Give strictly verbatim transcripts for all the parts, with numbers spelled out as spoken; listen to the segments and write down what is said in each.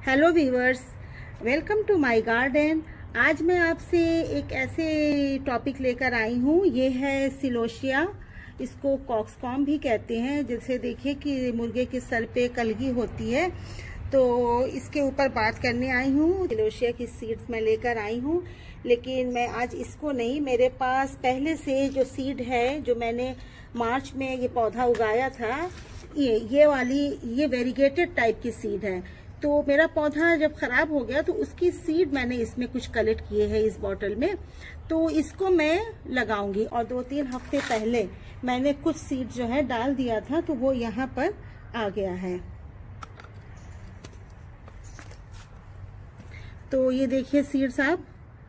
Hello viewers, welcome to my garden. आज मैं आपसे एक ऐसे टॉपिक लेकर आई हूँ। ये है सिलोशिया, इसको कॉक्सकॉम भी कहते हैं। जैसे देखिए कि मुर्गे के सर पे कलगी होती है, तो इसके ऊपर बात करने आई हूँ। सिलोशिया की सीड्स मैं लेकर आई हूँ, लेकिन मैं आज इसको नहीं, मेरे पास पहले से जो सीड है, जो मैंने मार्च में ये पौधा उगाया था, ये ये वाली ये वेरीगेटेड टाइप की सीड है। तो मेरा पौधा जब खराब हो गया तो उसकी सीड मैंने इसमें कुछ कलेक्ट किए हैं इस बॉटल में, तो इसको मैं लगाऊंगी। और दो तीन हफ्ते पहले मैंने कुछ सीड जो है डाल दिया था, तो वो यहाँ पर आ गया है। तो ये देखिए सीड्स आप।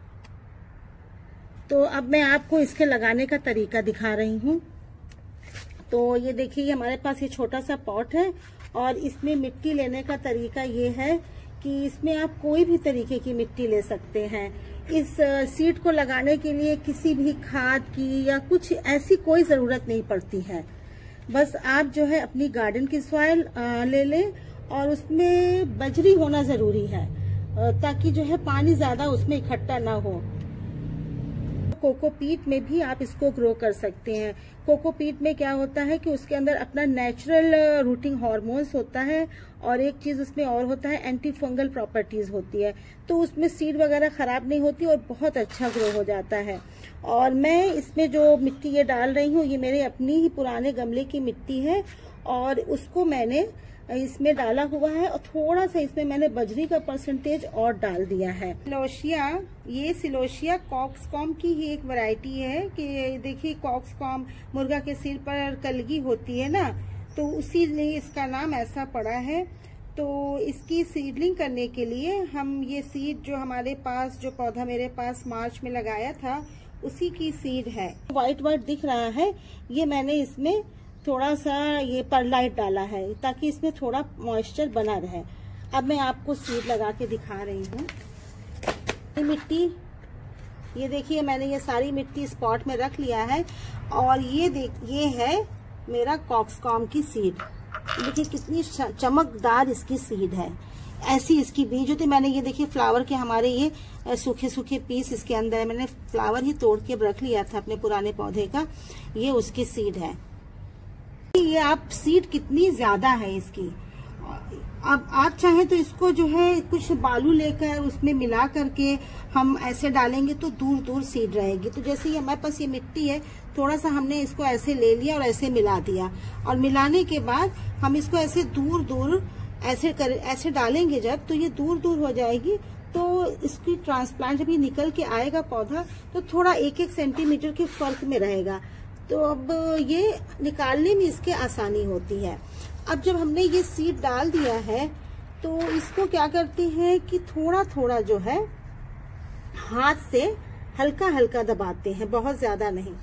तो अब मैं आपको इसके लगाने का तरीका दिखा रही हूँ। तो ये देखिए, ये हमारे पास ये छोटा सा पॉट है और इसमें मिट्टी लेने का तरीका ये है कि इसमें आप कोई भी तरीके की मिट्टी ले सकते हैं। इस सीड को लगाने के लिए किसी भी खाद की या कुछ ऐसी कोई जरूरत नहीं पड़ती है। बस आप जो है अपनी गार्डन की सॉइल ले लें और उसमें बजरी होना जरूरी है, ताकि जो है पानी ज्यादा उसमें इकट्ठा ना हो। कोकोपीट में भी आप इसको ग्रो कर सकते हैं। कोकोपीट में क्या होता है कि उसके अंदर अपना नेचुरल रूटिंग हार्मोन्स होता है, और एक चीज उसमें और होता है, एंटी फंगल प्रॉपर्टीज होती है। तो उसमें सीड वगैरह खराब नहीं होती और बहुत अच्छा ग्रो हो जाता है। और मैं इसमें जो मिट्टी ये डाल रही हूँ, ये मेरे अपनी ही पुराने गमले की मिट्टी है, और उसको मैंने इसमें डाला हुआ है, और थोड़ा सा इसमें मैंने बजरी का परसेंटेज और डाल दिया है। सिलोशिया, ये सिलोशिया कॉक्सकॉम की ही एक वैरायटी है। कि देखिए, कॉक्सकॉम मुर्गा के सिर पर कलगी होती है ना, तो उसी लिए इसका नाम ऐसा पड़ा है। तो इसकी सीडलिंग करने के लिए हम ये सीड जो हमारे पास, जो पौधा मेरे पास मार्च में लगाया था, उसी की सीड है। व्हाइट व्हाइट दिख रहा है, ये मैंने इसमें थोड़ा सा ये परलाइट डाला है, ताकि इसमें थोड़ा मॉइस्चर बना रहे। अब मैं आपको सीड लगा के दिखा रही हूँ। मिट्टी, ये देखिए, मैंने ये सारी मिट्टी इस पॉट में रख लिया है, और ये देख, ये है मेरा कॉक्सकॉम की सीड। देखिए कितनी चमकदार इसकी सीड है। ऐसी इसकी बीज होती। मैंने ये देखिए फ्लावर के हमारे ये सूखे सूखे पीस इसके अंदर है। मैंने फ्लावर ही तोड़ के रख लिया था अपने पुराने पौधे का। ये उसकी सीड है। ये आप सीड कितनी ज्यादा है इसकी। अब आप चाहें तो इसको जो है कुछ बालू लेकर उसमें मिला करके हम ऐसे डालेंगे तो दूर दूर सीड रहेगी। तो जैसे ये हमारे पास ये मिट्टी है, थोड़ा सा हमने इसको ऐसे ले लिया और ऐसे मिला दिया, और मिलाने के बाद हम इसको ऐसे दूर दूर ऐसे कर ऐसे डालेंगे जब, तो ये दूर दूर हो जाएगी। तो इसकी ट्रांसप्लांट जब ये निकल के आएगा पौधा, तो थोड़ा एक एक सेंटीमीटर के फर्क में रहेगा। तो अब ये निकालने में इसके आसानी होती है। अब जब हमने ये सीड डाल दिया है, तो इसको क्या करते हैं कि थोड़ा थोड़ा जो है हाथ से हल्का हल्का दबाते हैं, बहुत ज्यादा नहीं।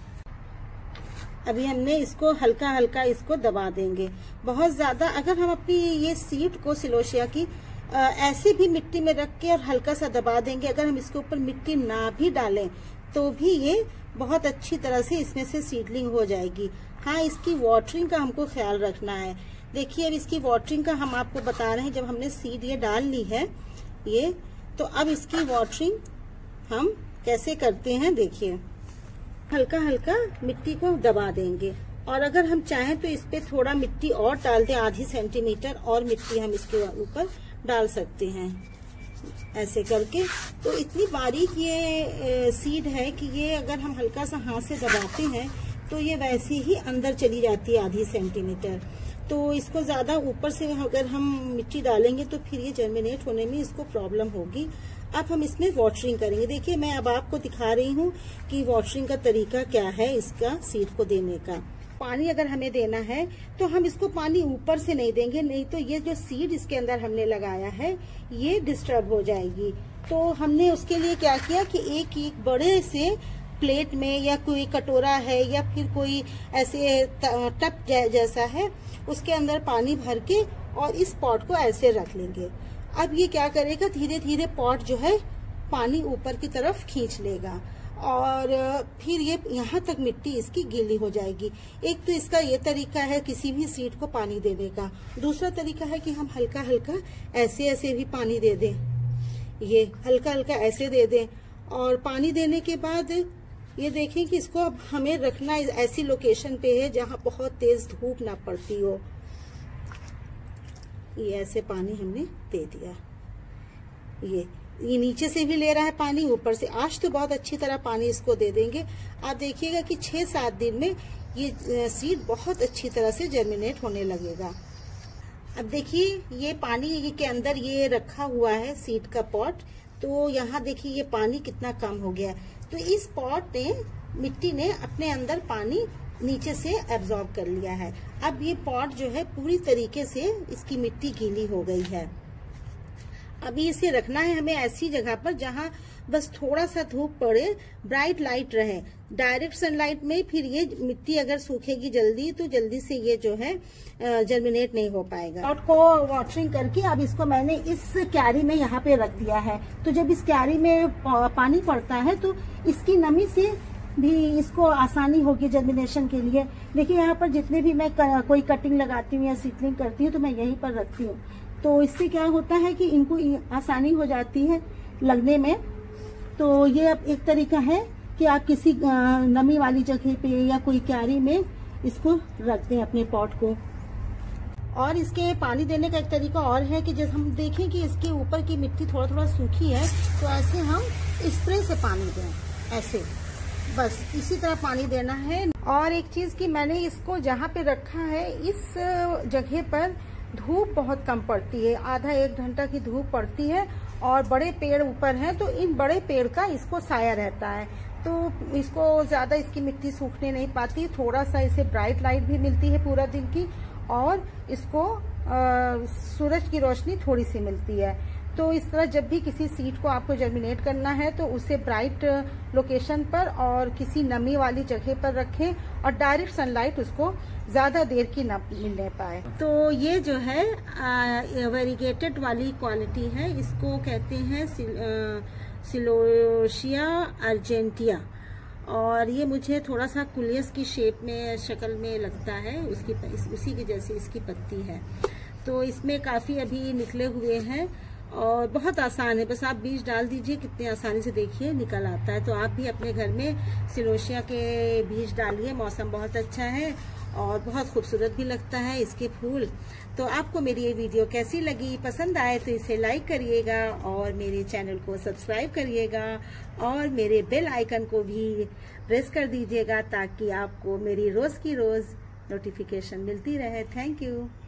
अभी हमने इसको हल्का हल्का इसको दबा देंगे। बहुत ज्यादा अगर हम अपनी ये सीड को सिलोशिया की आ, ऐसे भी मिट्टी में रख के और हल्का सा दबा देंगे, अगर हम इसके ऊपर मिट्टी ना भी डालें तो भी ये बहुत अच्छी तरह से इसमें से सीडलिंग हो जाएगी। हाँ, इसकी वाटरिंग का हमको ख्याल रखना है। देखिए, अब इसकी वाटरिंग का हम आपको बता रहे हैं। जब हमने सीड ये डाल ली है ये, तो अब इसकी वाटरिंग हम कैसे करते हैं, देखिए। हल्का हल्का मिट्टी को दबा देंगे, और अगर हम चाहें तो इस पे थोड़ा मिट्टी और डाल दें, आधी सेंटीमीटर और मिट्टी हम इसके ऊपर डाल सकते हैं ऐसे करके। तो इतनी बारीक ये सीड है कि ये अगर हम हल्का सा हाथ से दबाते हैं तो ये वैसे ही अंदर चली जाती है, आधी सेंटीमीटर। तो इसको ज्यादा ऊपर से अगर हम मिट्टी डालेंगे तो फिर ये जर्मिनेट होने में इसको प्रॉब्लम होगी। अब हम इसमें वाटरिंग करेंगे। देखिए, मैं अब आपको दिखा रही हूँ कि वाटरिंग का तरीका क्या है इसका सीड को देने का। पानी अगर हमें देना है तो हम इसको पानी ऊपर से नहीं देंगे, नहीं तो ये जो सीड इसके अंदर हमने लगाया है ये डिस्टर्ब हो जाएगी। तो हमने उसके लिए क्या किया कि एक एक बड़े से प्लेट में, या कोई कटोरा है या फिर कोई ऐसे टप जैसा है, उसके अंदर पानी भर के और इस पॉट को ऐसे रख लेंगे। अब ये क्या करेगा, धीरे धीरे पॉट जो है पानी ऊपर की तरफ खींच लेगा, और फिर ये यहाँ तक मिट्टी इसकी गीली हो जाएगी। एक तो इसका ये तरीका है किसी भी सीड को पानी देने का। दूसरा तरीका है कि हम हल्का हल्का ऐसे ऐसे भी पानी दे दें, ये हल्का हल्का ऐसे दे दें। और पानी देने के बाद ये देखें कि इसको अब हमें रखना ऐसी लोकेशन पे है जहाँ बहुत तेज धूप ना पड़ती हो। ये ऐसे पानी हमने दे दिया, ये ये नीचे से भी ले रहा है पानी, ऊपर से। आज तो बहुत अच्छी तरह पानी इसको दे देंगे। आप देखिएगा कि छह सात दिन में ये सीड बहुत अच्छी तरह से जर्मिनेट होने लगेगा। अब देखिए ये पानी के अंदर ये रखा हुआ है सीड का पॉट, तो यहाँ देखिए ये पानी कितना कम हो गया है। तो इस पॉट ने, मिट्टी ने अपने अंदर पानी नीचे से एब्जॉर्ब कर लिया है। अब ये पॉट जो है पूरी तरीके से इसकी मिट्टी गीली हो गई है। अभी इसे रखना है हमें ऐसी जगह पर जहाँ बस थोड़ा सा धूप पड़े, ब्राइट लाइट रहे। डायरेक्ट सनलाइट में फिर ये मिट्टी अगर सूखेगी जल्दी तो जल्दी से ये जो है जर्मिनेट नहीं हो पाएगा। पॉट को वाटरिंग करके अब इसको मैंने इस क्यारी में यहाँ पे रख दिया है। तो जब इस क्यारी में पानी पड़ता है तो इसकी नमी से भी इसको आसानी होगी जर्मिनेशन के लिए। देखिए यहाँ पर जितने भी मैं कोई कटिंग लगाती हूँ या सीडलिंग करती हूँ तो मैं यहीं पर रखती हूँ। तो इससे क्या होता है कि इनको आसानी हो जाती है लगने में। तो ये अब एक तरीका है कि आप किसी नमी वाली जगह पे या कोई क्यारी में इसको रख दें अपने पॉट को। और इसके पानी देने का एक तरीका और है कि जब हम देखें कि इसके ऊपर की मिट्टी थोड़ा थोड़ा सूखी है तो ऐसे हम स्प्रे से पानी दें, ऐसे बस इसी तरह पानी देना है। और एक चीज कि मैंने इसको जहाँ पे रखा है इस जगह पर धूप बहुत कम पड़ती है, आधा एक घंटा की धूप पड़ती है और बड़े पेड़ ऊपर हैं तो इन बड़े पेड़ का इसको साया रहता है, तो इसको ज्यादा इसकी मिट्टी सूखने नहीं पाती। थोड़ा सा इसे ब्राइट लाइट भी मिलती है पूरा दिन की और इसको आ, सूरज की रोशनी थोड़ी सी मिलती है। तो इस तरह जब भी किसी सीड को आपको जर्मिनेट करना है तो उसे ब्राइट लोकेशन पर और किसी नमी वाली जगह पर रखें और डायरेक्ट सनलाइट उसको ज्यादा देर की न मिलने पाए। तो ये जो है वेरीगेटेड वाली क्वालिटी है, इसको कहते हैं सिलोशिया अर्जेंटिया। और ये मुझे थोड़ा सा कुलियस की शेप में, शक्ल में लगता है, उसकी उसी के जैसे इसकी पत्ती है। तो इसमें काफी अभी निकले हुए हैं और बहुत आसान है, बस आप बीज डाल दीजिए, कितनी आसानी से देखिए निकल आता है। तो आप भी अपने घर में सिलोशिया के बीज डालिए, मौसम बहुत अच्छा है और बहुत खूबसूरत भी लगता है इसके फूल। तो आपको मेरी ये वीडियो कैसी लगी, पसंद आए तो इसे लाइक करिएगा और मेरे चैनल को सब्सक्राइब करिएगा और मेरे बेल आइकन को भी प्रेस कर दीजिएगा ताकि आपको मेरी रोज की रोज नोटिफिकेशन मिलती रहे। Thank you.